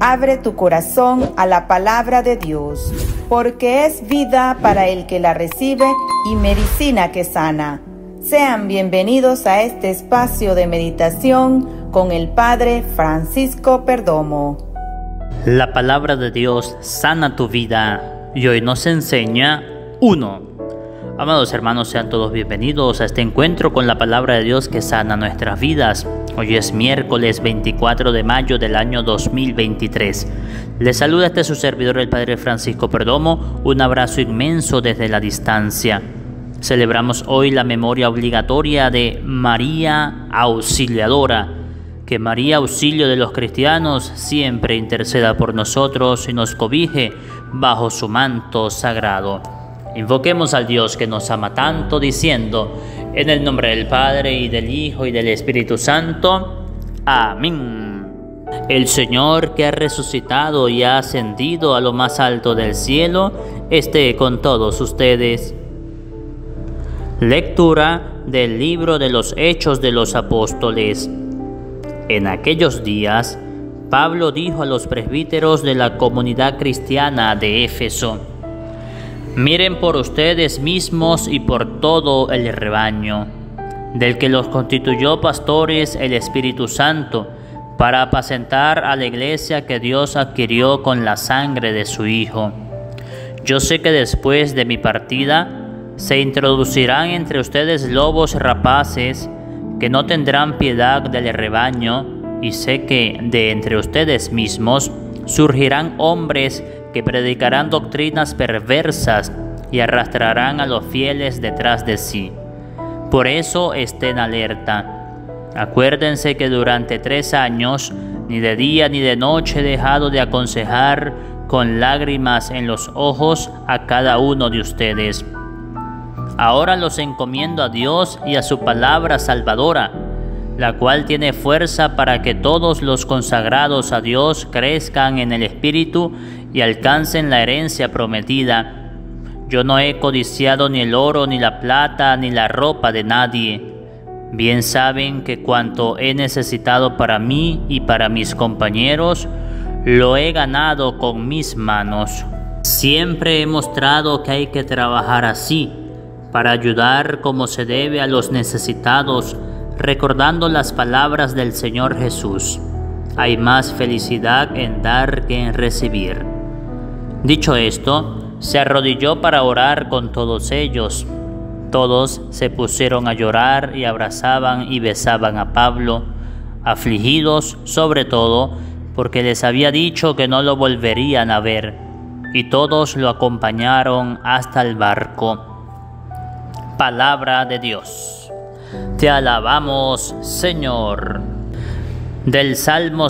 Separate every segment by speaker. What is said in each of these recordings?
Speaker 1: Abre tu corazón a la palabra de Dios, porque es vida para el que la recibe y medicina que sana. Sean bienvenidos a este espacio de meditación con el Padre Francisco Perdomo.
Speaker 2: La palabra de Dios sana tu vida y hoy nos enseña 1. Amados hermanos, sean todos bienvenidos a este encuentro con la palabra de Dios que sana nuestras vidas. Hoy es miércoles 24 de mayo del año 2023. Les saluda su servidor, el Padre Francisco Perdomo. Un abrazo inmenso desde la distancia. Celebramos hoy la memoria obligatoria de María Auxiliadora. Que María, auxilio de los cristianos, siempre interceda por nosotros y nos cobije bajo su manto sagrado. Invoquemos al Dios que nos ama tanto, diciendo: en el nombre del Padre, y del Hijo, y del Espíritu Santo. Amén. El Señor, que ha resucitado y ha ascendido a lo más alto del cielo, esté con todos ustedes. Lectura del libro de los Hechos de los Apóstoles. En aquellos días, Pablo dijo a los presbíteros de la comunidad cristiana de Éfeso: miren por ustedes mismos y por todo el rebaño, del que los constituyó pastores el Espíritu Santo, para apacentar a la iglesia que Dios adquirió con la sangre de su Hijo. Yo sé que después de mi partida se introducirán entre ustedes lobos rapaces que no tendrán piedad del rebaño, y sé que de entre ustedes mismos surgirán hombres que predicarán doctrinas perversas y arrastrarán a los fieles detrás de sí. Por eso estén alerta. Acuérdense que durante 3 años, ni de día ni de noche he dejado de aconsejar con lágrimas en los ojos a cada uno de ustedes. Ahora los encomiendo a Dios y a su palabra salvadora, la cual tiene fuerza para que todos los consagrados a Dios crezcan en el Espíritu y alcancen la herencia prometida. Yo no he codiciado ni el oro, ni la plata, ni la ropa de nadie. Bien saben que cuanto he necesitado para mí y para mis compañeros, lo he ganado con mis manos. Siempre he mostrado que hay que trabajar así, para ayudar como se debe a los necesitados, recordando las palabras del Señor Jesús: hay más felicidad en dar que en recibir. Dicho esto, se arrodilló para orar con todos ellos. Todos se pusieron a llorar y abrazaban y besaban a Pablo, afligidos sobre todo porque les había dicho que no lo volverían a ver, y todos lo acompañaron hasta el barco. Palabra de Dios. Te alabamos, Señor. Del Salmo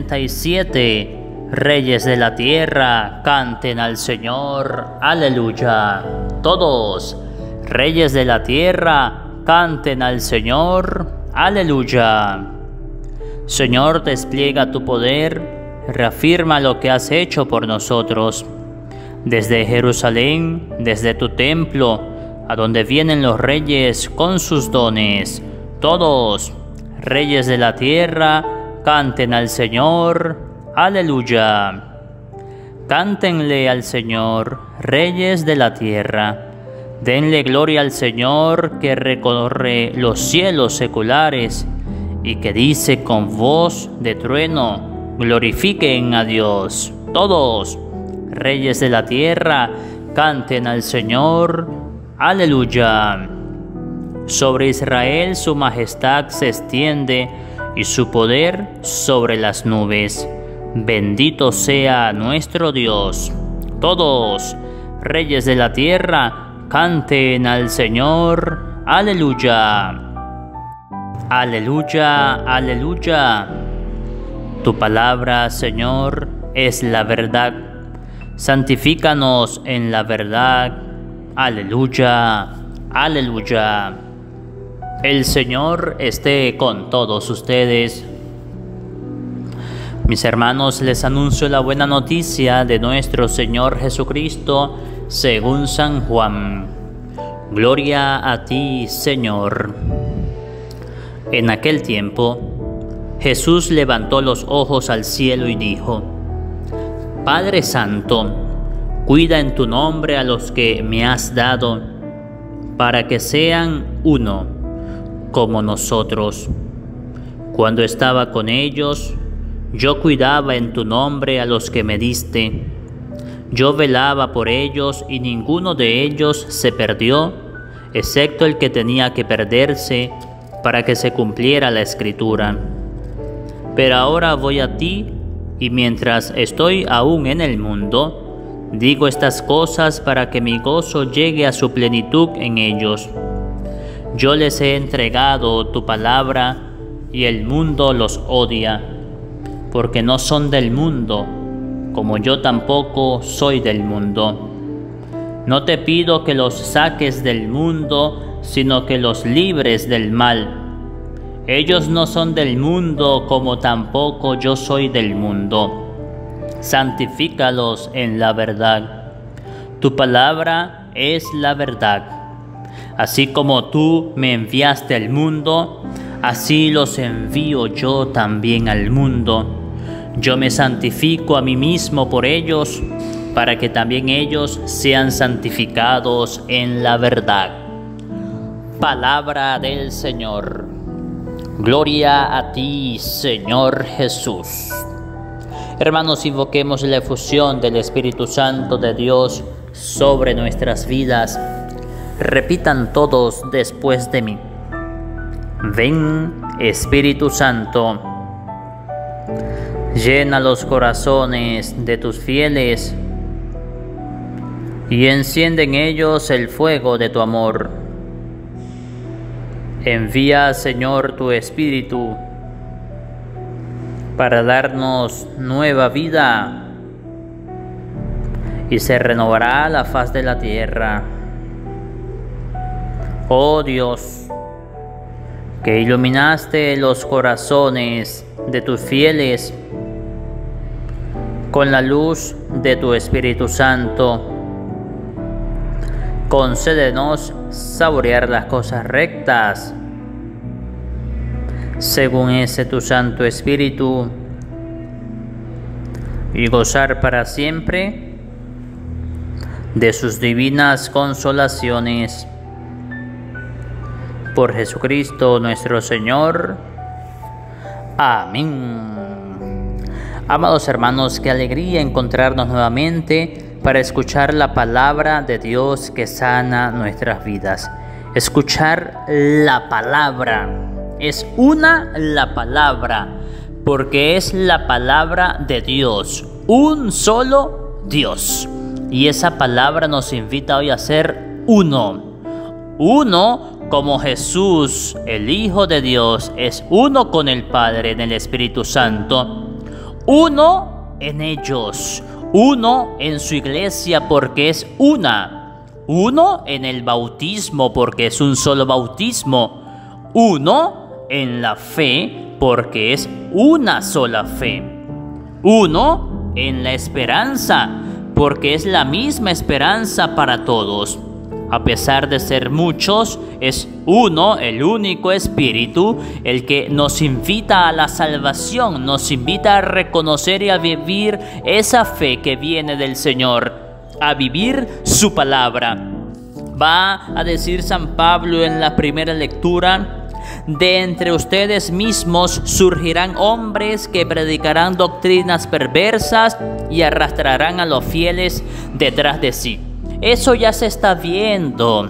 Speaker 2: 67. Reyes de la tierra, canten al Señor, aleluya. Todos, reyes de la tierra, canten al Señor, aleluya. Señor, despliega tu poder, reafirma lo que has hecho por nosotros. Desde Jerusalén, desde tu templo, a donde vienen los reyes con sus dones. Todos, reyes de la tierra, canten al Señor, aleluya. Cántenle al Señor, reyes de la tierra. Denle gloria al Señor, que recorre los cielos seculares y que dice con voz de trueno: glorifiquen a Dios. Todos, reyes de la tierra, canten al Señor, aleluya. Sobre Israel su majestad se extiende y su poder sobre las nubes. Bendito sea nuestro Dios. Todos, reyes de la tierra, canten al Señor, aleluya. Aleluya, aleluya. Tu palabra, Señor, es la verdad. Santifícanos en la verdad. Aleluya, aleluya. El Señor esté con todos ustedes. Mis hermanos, les anuncio la buena noticia de nuestro Señor Jesucristo según San Juan. Gloria a ti, Señor. En aquel tiempo, Jesús levantó los ojos al cielo y dijo: Padre Santo, cuida en tu nombre a los que me has dado, para que sean uno, como nosotros. Cuando estaba con ellos, yo cuidaba en tu nombre a los que me diste. Yo velaba por ellos y ninguno de ellos se perdió, excepto el que tenía que perderse para que se cumpliera la Escritura. Pero ahora voy a ti, y mientras estoy aún en el mundo, digo estas cosas para que mi gozo llegue a su plenitud en ellos. Yo les he entregado tu palabra, y el mundo los odia, porque no son del mundo, como yo tampoco soy del mundo. No te pido que los saques del mundo, sino que los libres del mal. Ellos no son del mundo, como tampoco yo soy del mundo. Santifícalos en la verdad. Tu palabra es la verdad. Así como tú me enviaste al mundo, así los envío yo también al mundo. Yo me santifico a mí mismo por ellos, para que también ellos sean santificados en la verdad. Palabra del Señor. Gloria a ti, Señor Jesús. Hermanos, invoquemos la efusión del Espíritu Santo de Dios sobre nuestras vidas. Repitan todos después de mí. Ven, Espíritu Santo, llena los corazones de tus fieles y enciende en ellos el fuego de tu amor. Envía, Señor, tu Espíritu para darnos nueva vida, y se renovará la faz de la tierra. Oh Dios, que iluminaste los corazones de tus fieles con la luz de tu Espíritu Santo, concédenos saborear las cosas rectas, según ese tu Santo Espíritu, y gozar para siempre de sus divinas consolaciones. Por Jesucristo nuestro Señor. Amén. Amados hermanos, qué alegría encontrarnos nuevamente para escuchar la palabra de Dios que sana nuestras vidas. Escuchar la palabra. Es la palabra, porque es la palabra de Dios. Un solo Dios. Y esa palabra nos invita hoy a ser uno. Uno como Jesús, el Hijo de Dios, es uno con el Padre en el Espíritu Santo. Uno en ellos. Uno en su iglesia porque es una. Uno en el bautismo porque es un solo bautismo. Uno en la fe porque es una sola fe. Uno en la esperanza porque es la misma esperanza para todos. A pesar de ser muchos, es uno, el único Espíritu, el que nos invita a la salvación, nos invita a reconocer y a vivir esa fe que viene del Señor, a vivir su palabra. Va a decir San Pablo en la primera lectura: de entre ustedes mismos surgirán hombres que predicarán doctrinas perversas y arrastrarán a los fieles detrás de sí. Eso ya se está viendo.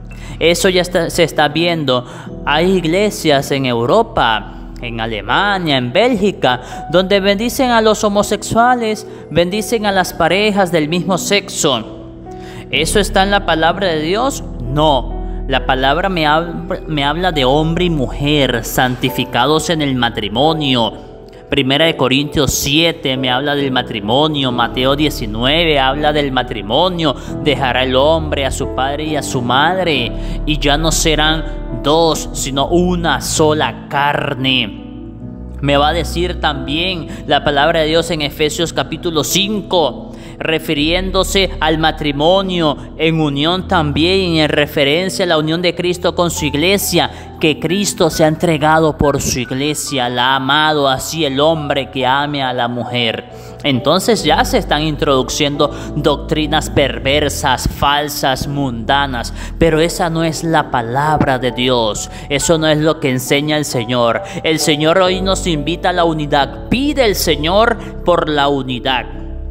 Speaker 2: Se está viendo. Hay iglesias en Europa, en Alemania, en Bélgica, donde bendicen a los homosexuales, bendicen a las parejas del mismo sexo. ¿Eso está en la palabra de Dios? No. La palabra me habla de hombre y mujer santificados en el matrimonio. Primera de Corintios 7 me habla del matrimonio. Mateo 19 habla del matrimonio. Dejará el hombre a su padre y a su madre, y ya no serán dos, sino una sola carne. Me va a decir también la palabra de Dios en Efesios capítulo 5: refiriéndose al matrimonio en unión también, en referencia a la unión de Cristo con su iglesia, que Cristo se ha entregado por su iglesia, la ha amado, así el hombre que ame a la mujer. Entonces ya se están introduciendo doctrinas perversas, falsas, mundanas, pero esa no es la palabra de Dios, eso no es lo que enseña el Señor. El Señor hoy nos invita a la unidad, pide el Señor por la unidad.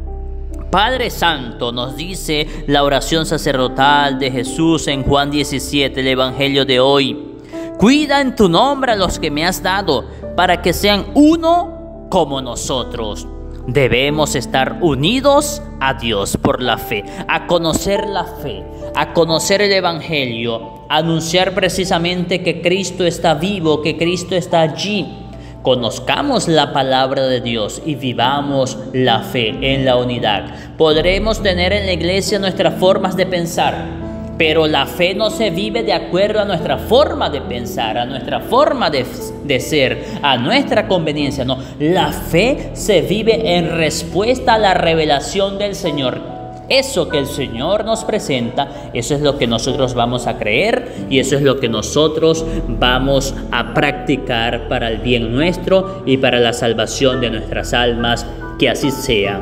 Speaker 2: Padre Santo, nos dice la oración sacerdotal de Jesús en Juan 17, el Evangelio de hoy. Cuida en tu nombre a los que me has dado, para que sean uno como nosotros. Debemos estar unidos a Dios por la fe, a conocer la fe, a conocer el Evangelio, a anunciar precisamente que Cristo está vivo, que Cristo está allí. Conozcamos la palabra de Dios y vivamos la fe en la unidad. Podremos tener en la iglesia nuestras formas de pensar, pero la fe no se vive de acuerdo a nuestra forma de pensar, a nuestra forma de ser, a nuestra conveniencia. No, la fe se vive en respuesta a la revelación del Señor. Eso que el Señor nos presenta, eso es lo que nosotros vamos a creer y eso es lo que nosotros vamos a practicar para el bien nuestro y para la salvación de nuestras almas. Que así sea.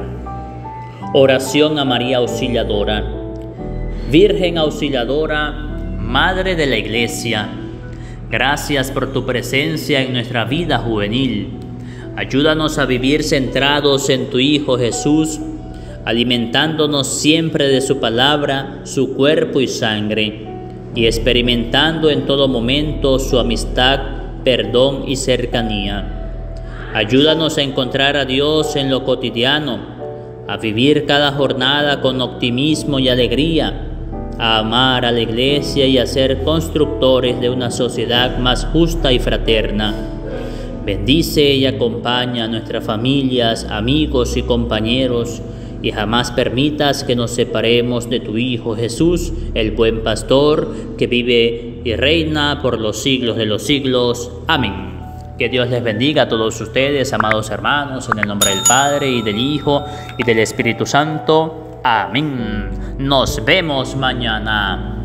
Speaker 2: Oración a María Auxiliadora. Virgen Auxiliadora, Madre de la Iglesia, gracias por tu presencia en nuestra vida juvenil. Ayúdanos a vivir centrados en tu Hijo Jesús, alimentándonos siempre de su palabra, su cuerpo y sangre, y experimentando en todo momento su amistad, perdón y cercanía. Ayúdanos a encontrar a Dios en lo cotidiano, a vivir cada jornada con optimismo y alegría, a amar a la iglesia y a ser constructores de una sociedad más justa y fraterna. Bendice y acompaña a nuestras familias, amigos y compañeros, y jamás permitas que nos separemos de tu Hijo Jesús, el buen pastor, que vive y reina por los siglos de los siglos. Amén. Que Dios les bendiga a todos ustedes, amados hermanos, en el nombre del Padre, y del Hijo, y del Espíritu Santo. Amén. Nos vemos mañana.